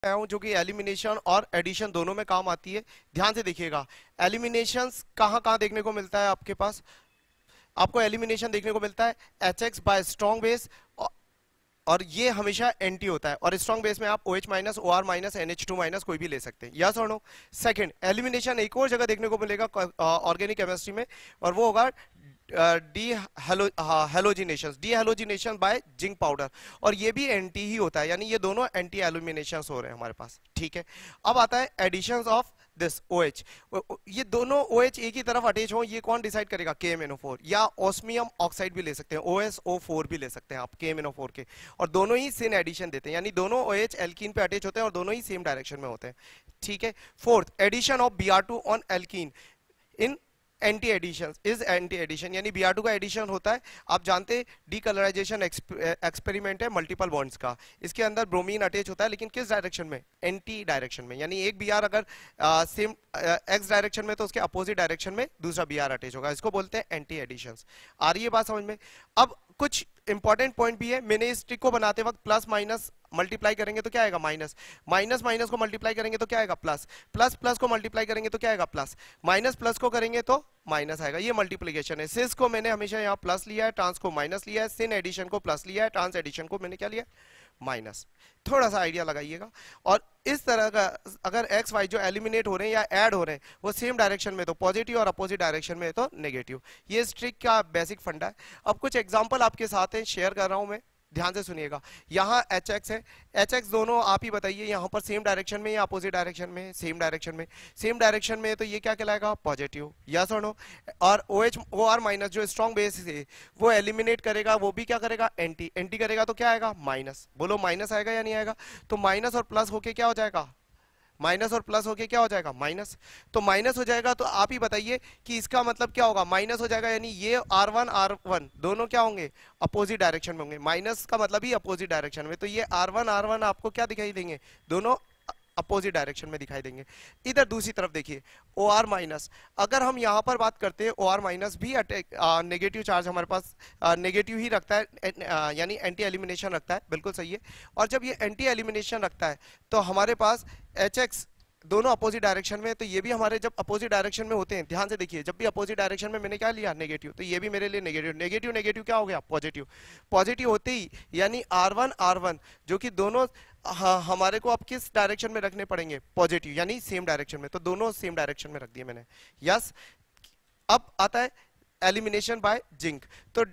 आया हूं जो कि एलिमिनेशन और एडिशन दोनों में काम आती है। ध्यान से देखिएगा, एलिमिनेशन कहाँ कहाँ देखने को मिलता है आपके पास। आपको एलिमिनेशन देखने को मिलता है H X by strong base, और ये हमेशा एंटी होता है। और स्ट्रॉन्ग बेस में आप OH minus OR minus NH2 minus कोई भी ले सकते हैं, यस और नो। सेकंड, एलिमिनेशन एक और जगह देखने को मिलेगा ऑर्गेनिक केमिस्ट्री में, और वो होगा dehalogenation, dehalogenation by zinc powder, और ये भी एंटी ही होता है, यानी ये दोनों एंटी एल्यूमिनेशन हो रहे हैं हमारे पास। ठीक है, अब आता है एडिशन ऑफ दिस OH। ये दोनों OH एक ही तरफ अटैच हो, ये कौन डिसाइड करेगा? KMnO4, या ऑस्मियम ऑक्साइड भी ले सकते हैं, OSO4 भी ले सकते हैं आप KMnO4 के, और दोनों ही सिन एडिशन देते हैं, यानी दोनों OH एल्कीन पे अटैच होते हैं और दोनों ही सेम डायरेक्शन में होते हैं। ठीक है। Fourth, addition of Br2 on alkene in anti addition is anti addition, यानी Br2 का एडिशन होता है। आप जानते हैं डीकलराइजेशन एक्सपेरिमेंट है मल्टीपल बॉन्ड्स का, इसके अंदर ब्रोमीन अटैच होता है, लेकिन किस डायरेक्शन में? एंटी डायरेक्शन में, यानी एक Br अगर सेम एक्स डायरेक्शन में तो उसके अपोजिट डायरेक्शन में दूसरा Br अटैच होगा, इसको बोलते हैं एंटी एडिशन। आ रही है बात समझ में? अब कुछ इंपॉर्टेंट पॉइंट भी है, मैंने इस ट्रिक को बनाते वक्त प्लस माइनस मल्टीप्लाई करेंगे तो क्या आएगा? माइनस, माइनस माइनस को मल्टीप्लाई करेंगे तो क्या आएगा? प्लस, प्लस प्लस को मल्टीप्लाई करेंगे तो क्या आएगा? प्लस, माइनस प्लस को करेंगे तो माइनस आएगा। ये मल्टीप्लीकेशन है। सिस को मैंने हमेशा यहाँ प्लस लिया है, ट्रांस को माइनस लिया है, सिन एडिशन को प्लस लिया है, ट्रांस एडिशन को मैंने क्या लिया? माइनस। थोड़ा सा आइडिया लगाइएगा। और इस तरह का अगर एक्स वाई जो एलिमिनेट हो रहे हैं या ऐड हो रहे हैं वो सेम डायरेक्शन में तो पॉजिटिव और अपोजिट डायरेक्शन में तो नेगेटिव, ये इस ट्रिक का बेसिक फंडा है। अब कुछ एग्जांपल आपके साथ हैं, शेयर कर रहा हूं मैं, ध्यान से सुनिएगा। यहाँ HX है, HX दोनों आप ही बताइए यहाँ पर सेम डायरेक्शन में या अपोजिट डायरेक्शन में? सेम डायरेक्शन में। सेम डायरेक्शन में तो ये क्या कहलाएगा? पॉजिटिव, यस और नो। और OH OR माइनस जो स्ट्रॉन्ग बेस है वो एलिमिनेट करेगा, वो भी क्या करेगा? एंटी, एंटी करेगा तो क्या आएगा? माइनस। बोलो माइनस आएगा या नहीं आएगा? तो माइनस और प्लस होके क्या हो जाएगा? माइनस और प्लस होके क्या हो जाएगा? माइनस। तो माइनस हो जाएगा तो आप ही बताइए कि इसका मतलब क्या होगा? माइनस हो जाएगा, यानी ये R1 दोनों क्या होंगे? अपोजिट डायरेक्शन में होंगे। माइनस का मतलब ही अपोजिट डायरेक्शन में, तो ये R1 आपको क्या दिखाई देंगे? दोनों अपोजिट डायरेक्शन में दिखाई देंगे। इधर दूसरी तरफ देखिए OR माइनस, अगर हम यहां पर बात करते हैं OR माइनस भी नेगेटिव चार्ज हमारे पास नेगेटिव ही रखता है, यानी एंटी एलिमिनेशन रखता है, बिल्कुल सही है। और जब ये एंटी एलिमिनेशन रखता है तो हमारे पास HX दोनों अपोजिट डायरेक्शन में, तो ये भी हमारे जब अपोजिट डायरेक्शन में होते हैं, ध्यान से देखिए, जब भी अपोजिट डायरेक्शन में मैंने क्या लिया? नेगेटिव, तो ये भी मेरे लिए नेगेटिव, नेगेटिव नेगेटिव क्या हो गया? पॉजिटिव। पॉजिटिव होते ही यानी R1 जो कि दोनों हमारे को अब किस डायरेक्शन में रखने पड़ेंगे? पॉजिटिव, यानी सेम डायरेक्शन में, तो दोनों सेम डायरेक्शन में रख दिए मैंने, यस। अब आता है एलिमिनेशन बाय जिंक, तो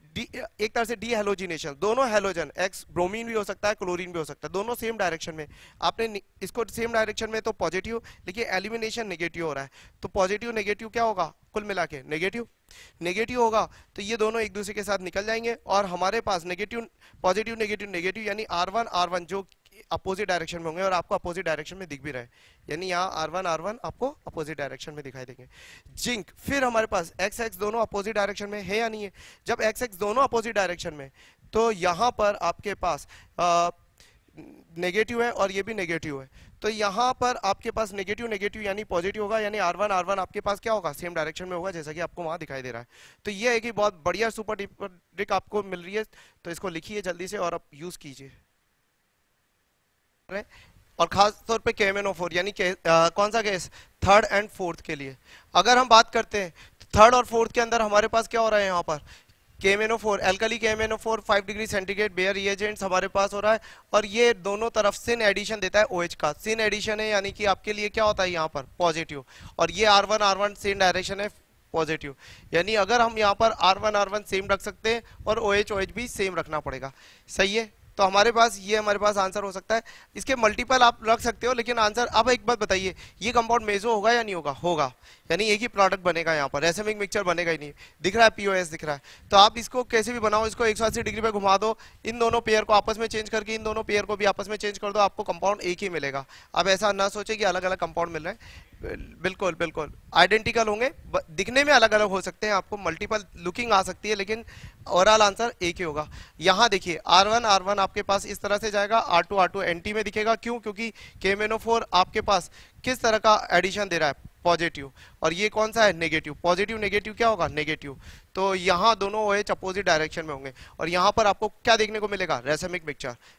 एक तरह से डी हेलोजिनेशन, दोनों हेलोजन एक्स ब्रोमीन भी हो सकता है, क्लोरीन भी हो सकता है, दोनों सेम डायरेक्शन में। आपने इसको सेम डायरेक्शन में तो पॉजिटिव, लेकिन एलिमिनेशन नेगेटिव हो रहा है, तो पॉजिटिव नेगेटिव क्या होगा? कुल मिला के नेगेटिव, नेगेटिव होगा, तो ये दोनों एक दूसरे के साथ निकल जाएंगे और हमारे पास नेगेटिव पॉजिटिव नेगेटिव नेगेटिव, यानी R1 जो अपोजिट डायरेक्शन में होंगे और आपको अपोजिट डायरेक्शन में दिख भी रहे, यानी यहाँ R1 आपको अपोजिट डायरेक्शन में दिखाई देंगे। जिंक, फिर हमारे पास XX दोनों अपोजिट डायरेक्शन में है या नहीं है? जब XX दोनों अपोजिट डायरेक्शन में, तो यहाँ पर आपके पास नेगेटिव है और ये भी नेगेटिव है, तो यहाँ पर आपके पास नेगेटिव नेगेटिव यानी पॉजिटिव होगा, यानी R1 आपके पास क्या होगा? सेम डायरेक्शन में होगा, जैसा कि आपको वहां दिखाई दे रहा है। तो ये है कि बहुत बढ़िया सुपर ट्रिक आपको मिल रही है, तो इसको लिखिए जल्दी से और आप यूज कीजिए। और खास तौर पे KMnO4 यानी कौन सा केस? थर्ड एंड फोर्थ के लिए अगर हम बात करते हैं, तो थर्ड और फोर्थ के अंदर हमारे पास क्या हो रहा है? यहाँ पर KMnO4 alkali KMnO4 5 degree centigrade Baeyer reagents हमारे पास हो रहा है, और ये दोनों तरफ सिन एडिशन देता है OH का, सिन एडिशन है, यानी कि आपके लिए क्या होता है यहाँ पर? पॉजिटिव, और ये R1 सेम डायरेक्शन है, पॉजिटिव, यानी अगर हम यहाँ पर R1 सेम रख सकते हैं और OH भी सेम रखना पड़ेगा, सही है। तो हमारे पास ये हमारे पास आंसर हो सकता है। इसके मल्टीपल आप रख सकते हो, लेकिन आंसर, अब एक बात बताइए, ये कंपाउंड मेजो होगा या नहीं होगा? होगा, यानी एक ही प्रोडक्ट बनेगा, यहाँ पर रेसिमिक मिक्सचर बनेगा ही नहीं। दिख रहा है POS दिख रहा है, तो आप इसको कैसे भी बनाओ, इसको 180 डिग्री पे घुमा दो, इन दोनों पेयर को आपस में चेंज करके इन दोनों पेयर को भी आपस में चेंज कर दो, आपको कंपाउंड एक ही मिलेगा। अब ऐसा ना सोचे कि अलग अलग कंपाउंड मिल रहे हैं, बिल्कुल बिल्कुल आइडेंटिकल होंगे, दिखने में अलग अलग हो सकते हैं, आपको मल्टीपल लुकिंग आ सकती है, लेकिन ओवरऑल आंसर एक ही होगा। यहाँ देखिए R1 आपके पास इस तरह से जाएगा, R2 एंटी में दिखेगा, क्यों? क्योंकि KMnO4 आपके पास किस तरह का एडिशन दे रहा है? पॉजिटिव, और ये कौन सा है? नेगेटिव। पॉजिटिव नेगेटिव क्या होगा? नेगेटिव, तो यहाँ दोनों OH अपोजिट डायरेक्शन में होंगे, और यहाँ पर आपको क्या देखने को मिलेगा? Racemic mixture.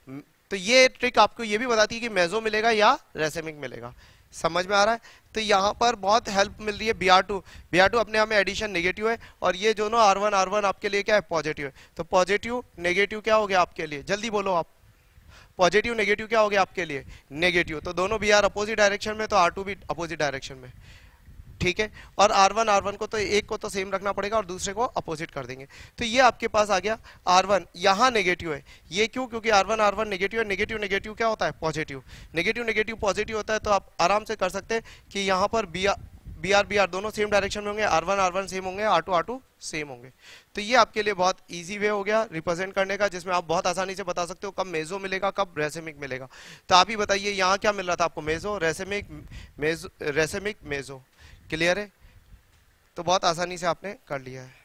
तो ये ट्रिक आपको ये भी बताती है कि मेजो मिलेगा या रेसेमिक मिलेगा। समझ में आ रहा है? तो यहाँ पर बहुत हेल्प मिल रही है Br2 अपने आप में एडिशन नेगेटिव है, और ये दोनों R1 आपके लिए क्या है, पॉजिटिव है। तो पॉजिटिव नेगेटिव क्या हो गया आपके लिए, जल्दी बोलो आप, पॉजिटिव नेगेटिव क्या हो गया आपके लिए, नेगेटिव। तो दोनों Br अपोजिट डायरेक्शन में, तो R2 भी अपोजिट डायरेक्शन में, ठीक है। और R1 को तो एक को तो सेम रखना पड़ेगा और दूसरे को अपोजिट कर देंगे। तो ये आपके पास आ गया R1, यहाँ नेगेटिव है, ये क्यों, क्योंकि R1 नेगेटिव है, नेगेटिव नेगेटिव क्या होता है, पॉजिटिव, नेगेटिव नेगेटिव पॉजिटिव होता है। तो आप आराम से कर सकते हैं कि यहाँ पर Br दोनों सेम डायरेक्शन में होंगे, R1 सेम होंगे, R2 सेम होंगे। तो ये आपके लिए बहुत इजी वे हो गया रिप्रेजेंट करने का, जिसमें आप बहुत आसानी से बता सकते हो कब मेजो मिलेगा, कब रेसेमिक मिलेगा। तो आप ही बताइए यहाँ क्या मिल रहा था आपको, मेजो, रेसेमिक, मेजो। क्लियर है? तो बहुत आसानी से आपने कर लिया है।